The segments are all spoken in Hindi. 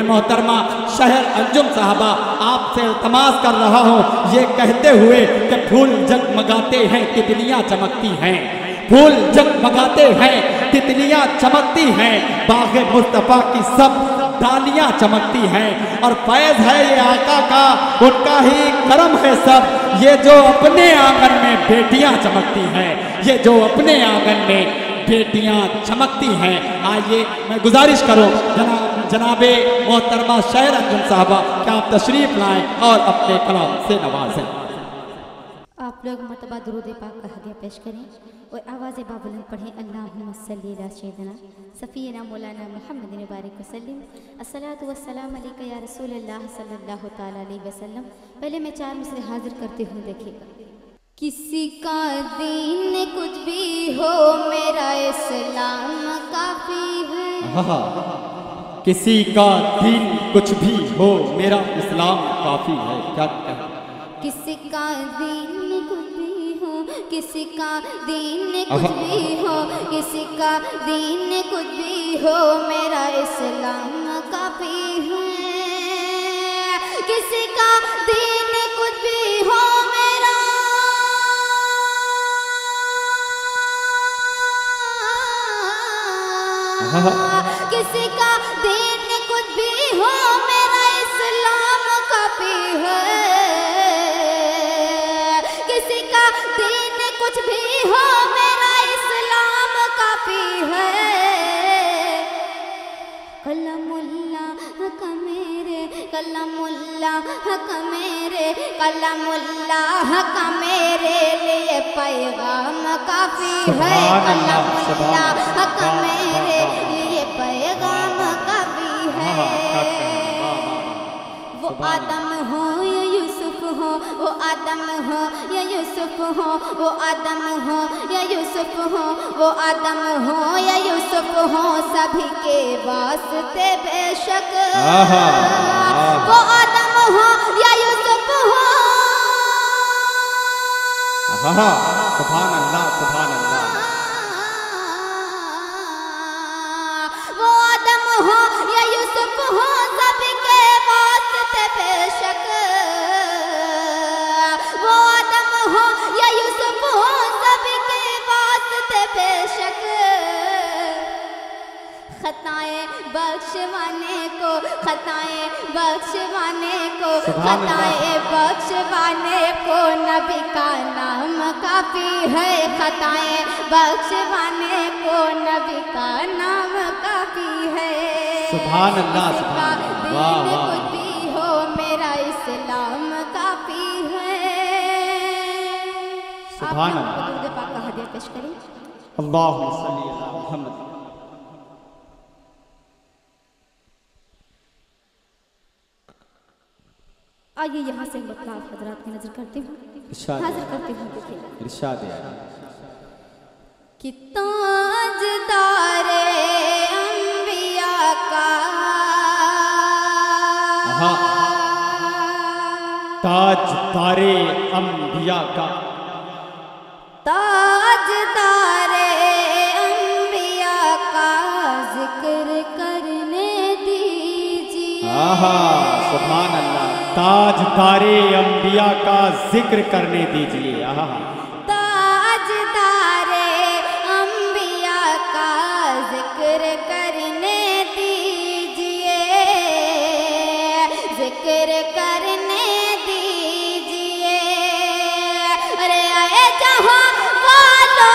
मोहतरमा शहर अंजुम साहबा आपसे इल्तमास कर रहा हूँ ये कहते हुए कि फूल जगमगाते हैं तितलियाँ चमकती हैं, फूल जगमगाते हैं तितलियाँ चमकती हैं, बाग़े मुस्तफ़ा की सब डालियाँ चमकती हैं और फैज़ है ये आका का, उनका ही करम है सब। ये जो अपने आंगन में बेटियाँ चमकती हैं, ये जो अपने आंगन में बेटियाँ चमकती हैं। आइए मैं गुजारिश करूँ जनाबे मोहतरमा शहर अंजुम साहबा कि आप तशरीफ़ लाएँ और अपने कलाम से नवाजें। आप लोग मरतबा दुरूद पाक का हदिया पेश करें और आवाज़ बाबुलंद पढ़ें। अल्लाहुम्मा सल्ली अला सय्यिदिना सफ़ीना मौलाना मुहम्मद मुबारक वसल्लम अस्सलातु वस्सलाम अलैका या रसूलल्लाह सल्लल्लाहु तआला अलैहि वसल्लम। पहले मैं 4 मिसरे हाजिर करती हूँ, देखिएगा। किसी का दीन कुछ भी हो मेरा इस्लाम काफ़ी है, किसी का दीन कुछ भी हो मेरा इस्लाम काफ़ी है। क्या किसी का दीन कुछ भी हो, किसी का दीन कुछ भी हो, किसी का दीन कुछ भी हो मेरा इस्लाम काफ़ी है। किसी का दीन कुछ भी हो मेरा किसी का दीन कुछ भी हो मेरा इस्लाम काफ़ी है। किसी का दीन कुछ भी हो मेरा इस्लाम काफ़ी है। कलमुल्लाह का मेरे, कलमुल्लाह का मेरे, कलमुल्लाह का मेरे लिए पैगाम काफ़ी है। कलमुल्लाह का मेरे लिए पैगाम काफ़ी है। वो आदम हो या यूसुफ हो, वो आदम हो या यूसुफ हो, वो आदम हो या यूसुफ हो, वो आदम हो या यूसुफ हो, सभी के वास्ते बेशक। वो आदम हो या यूसुफ हो, सुभान अल्लाह, सुभान अल्लाह। वो आदम हो या यूसुफ हो, सभी के वास्ते बेशक। वो आदम हो या यूसुफ हो, सभी के वास्ते बेशक। खताएं बख्शवाने को, खताएं बख्शवाने को, खताएं बख्शवाने को नबी का नाम काफ़ी है। खताएं बख्शवाने को नबी का नाम काफ़ी है। सुभान अल्लाह, सुभान अल्लाह। कुछ भी हो मेरा इस्लाम काफ़ी है। सुभान अल्लाह। आप दुरूद पाक का हदिया पेश करें। अल्लाहुम्मा सल्ली अला मुहम्मद। आइए यहाँ से मतलब हजरात की नजर करती हूँ, हाजिर करती हूँ। देखिए इरशाद है कि ताजदारे अंबिया का, ताजदारे अंबिया का, ताजदारे अंबिया का जिक्र करने दीजिए। सुभान अल्लाह। ताजदारे अंबिया का जिक्र करने दीजिए। ताजदारे अंबिया का जिक्र करने दीजिए, जिक्र करने दीजिए। अरे आए जहाँ वालों,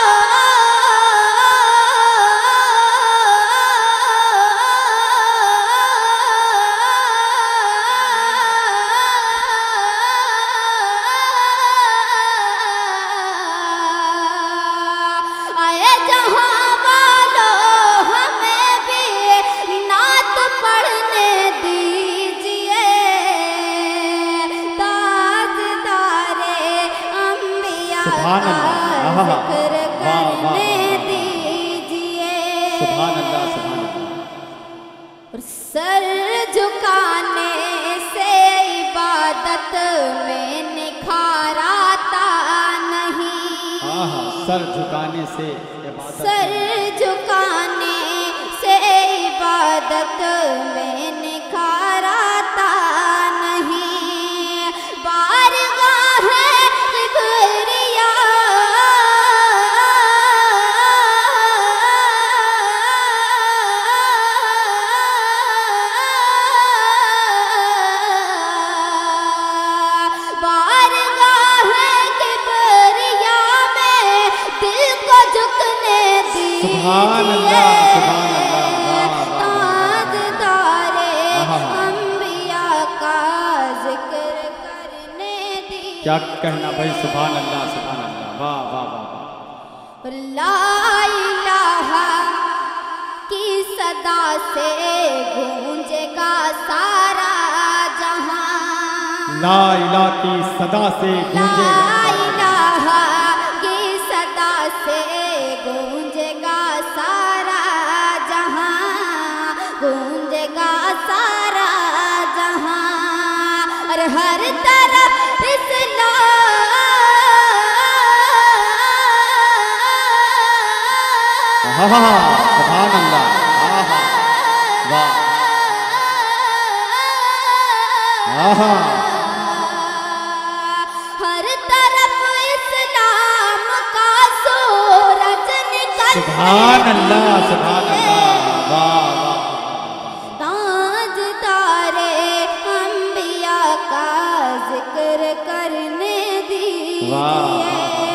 जिक्र करने दीजिए। सुभान अल्लाह, सुभान अल्लाह। और सर झुकाने से इबादत में निखार आता नहीं। सर झुकाने से सर झुकाने से इबादत में निखार सुभान अल्लाह, सुभान अल्लाह। ताजदारे अंबिया का जिक्र करने दीजिए। क्या कहना भाई, सुभान अल्लाह, सुभान अल्लाह, वाह वाह वाह। ला इलाहा की सदा से गूंजेगा सारा जहां। ला इलाहा की सदा से गूंजेगा, ला इलाहा की सदा से गूंजेगा सारा जहां, गूंजेगा सारा जहां। और हर तरफ सुभान अल्लाह, वाह, हर तरफ इस्लाम का सूरज निकल। सुभान अल्लाह, सुभान अल्लाह, वाह वाह। ताजदारे अंबिया का जिक्र करने दीजिए।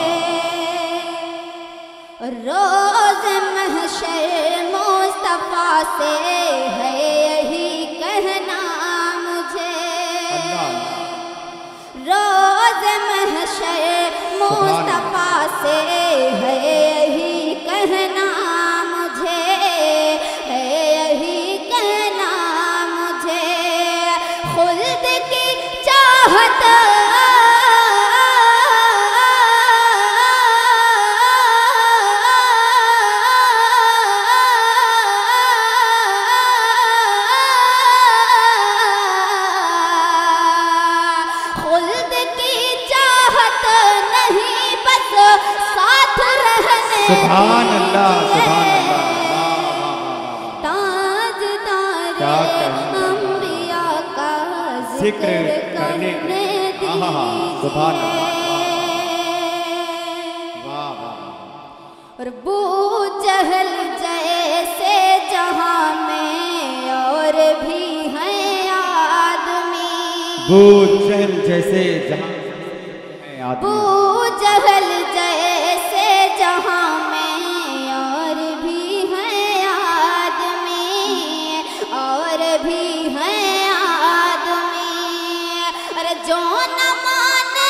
रोज महशर मुस्तफा से है यही कहना मुझे। रोज महशर मुस्तफा से है यही कहना मुझे, है यही कहना मुझे। खुल्द की चाहत सुभान अल्लाह, सुभान अल्लाह, ताजदारे अंबिया का जिक्र करने दीजिए। सुभान अल्लाह, वाह वाह। और बू जहल जैसे जहां में और भी हैं आदमी। बू जहल जैसे जहां में आदमी। बू जहल जैसे जहां में और भी हैं आदमी, और भी हैं आदमी। अरे जो न माने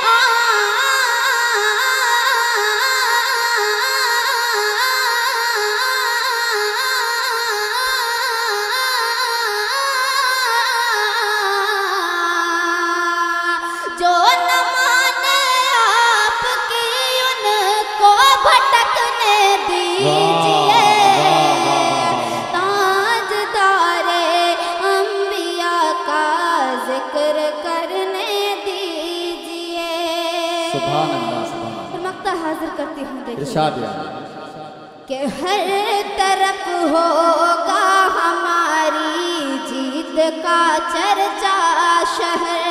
जो न माने आपकी उनको भटकने दीजिए। ताजदारे अंबिया का जिक्र करने दीजिए। सुभान अल्लाह, सुभान अल्लाह। और मक्ता हाजिर करती हूँ, इरशाद देखिए कि हर तरफ होगा हमारी जीत का चर्चा शहर।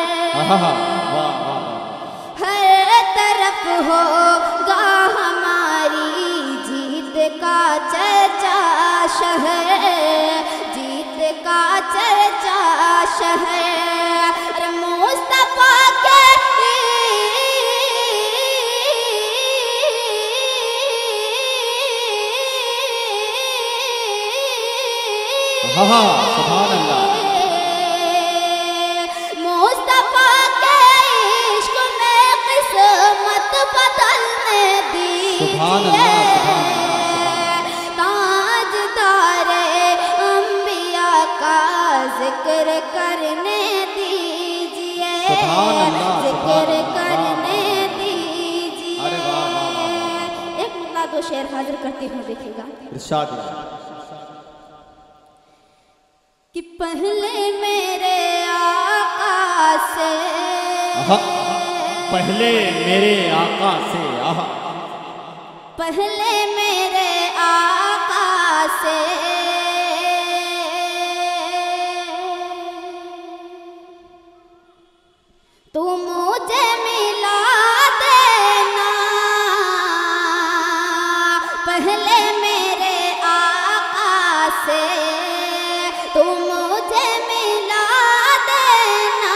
हर तरफ होगा हमारी जीत का चर्चा शहर, जीत का चर्चा शहर। अरे मुस्तफा के सुभान अल्लाह। मुस्तफा के इश्क में किस्मत बदलने सुभान अल्लाह, सुभान दीजिए। ताजदारे अंबिया का जिक्र करने दीजिए। सुभान अल्लाह, जिक्र सुभान करने अल्लाह। दीजिए। अरे वाह वाह वाह। एक मुद्दा दो शेर हाजिर करती हूँ, देखिएगा इरशाद कि पहले मेरे आका से, पहले मेरे आका से, पहले मेरे आका से तू मुझे मिला देना। पहले मेरे आका से तू मुझे मिला देना।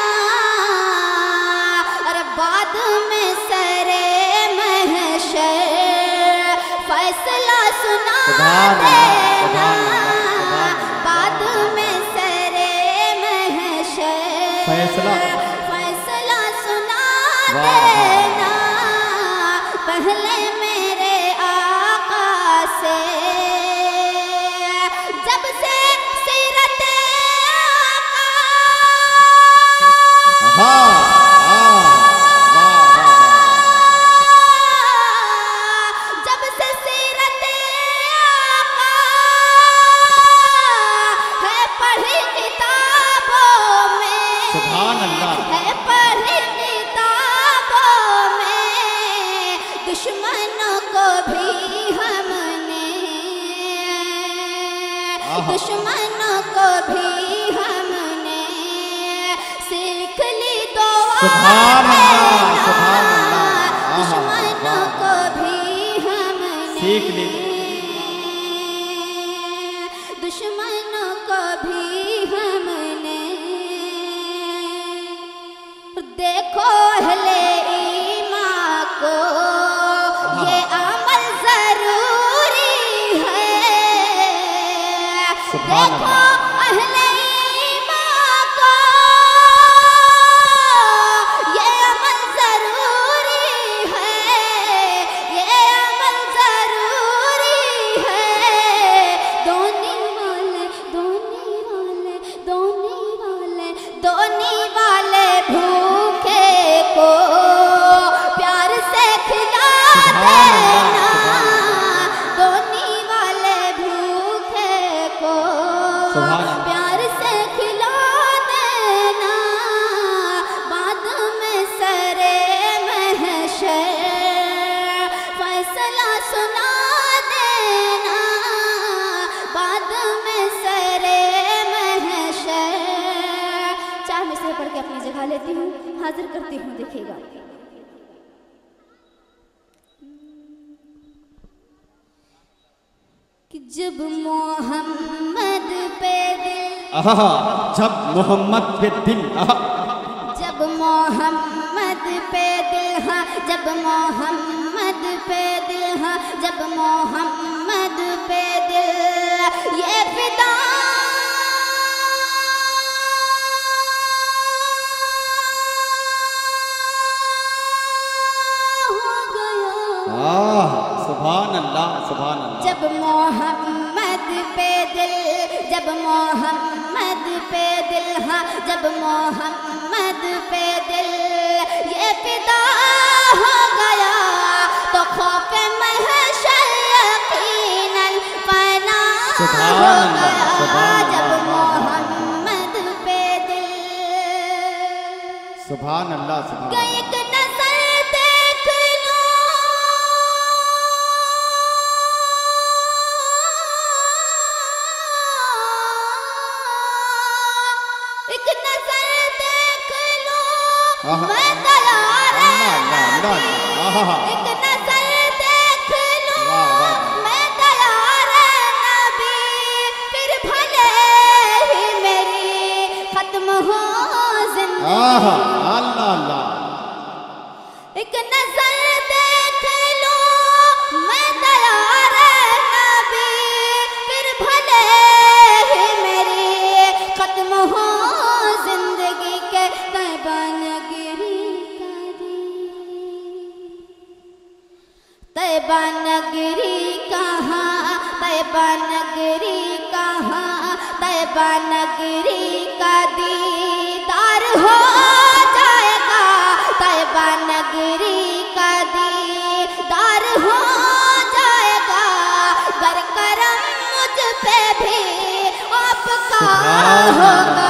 और बाद में सरे महशर फैसला सुना सुभान देना, अल्लाह, बाद में सरे महशर फैसला सुना देना, पहले मेरे आका से जब से सीरत हाँ जब से सीरत आका है पढ़ी किताबों में, सुभान अल्लाह, है पढ़ी किताबों में, दुश्मनों को भी हमने, दुश्मनों को भी हमने सीख ली दुआ सुभान अल्लाह, सुभान देना, अल्लाह, दुश्मनों को भी हमने सीख ली, दुश्मनों को भी हमने, देखो अहले ईमान को ये अमल जरूरी है, सुभान देखो अल्लाह, अहले ईमान को ये अमल जरूरी है, ये अमल जरूरी है, दोनी वाले दोनी वाले दोनी वाले दोनी वाले भूखे को प्यार से खिला देना, दोनी वाले भूखे को सुभान अल्लाह, प्यार से खिला देना, बाद में सरे महशर फैसला सुना देना, बाद में सरे महशर। चार मिसरे पढ़ के अपनी जगह लेती हूँ, हाजिर करती हूँ, देखिएगा। कि जब मोहम्मद पे दिल, आहा, जब मोहम्मद पे दिल, आहा, जब मोहम्मद पे दिल, हाँ जब मोहम्मद पे दिल, हाँ जब मोहम्मद पे दिल ये फिदा हो गया, सुभान अल्लाह, सुभान अल्लाह, जब मोहम्मद पे दिल, जब मोहम्मद पे दिल, हाँ जब मोहम्मद पे दिल ये फिदा हो गया, तो खौफ महशर यकीनन फना हो सुभान अल्लाह, गया, सुभान जब अल्लाह, मोहम्मद पे दिल सुभान अल्लाह, सुभान गई अल्लाह, एक नजर देख लो, एक नजर देख लो, आहा, मैं तैयार अल्लाह, अल्लाह, अल्लाह, आहा, एक नजर देख लो, वाह, वाह, मैं तैयार नबी, फिर भले ही मेरी खत्म हो जिंदगी, आहा, अल्लाह, अल्लाह, एक नजर देख लो, मैं तैयार नबी, फिर भले ही मेरी खत्म हो जिंदगी के तैबा नगरी का दी, तैबा नगरी कहाँ, तैबा नगरी कहाँ, तैबा नगरी का दीदार हो जाएगा, तैबा नगरी का दीदार हो जाएगा, गर करम मुझ पे भी आपका होगा,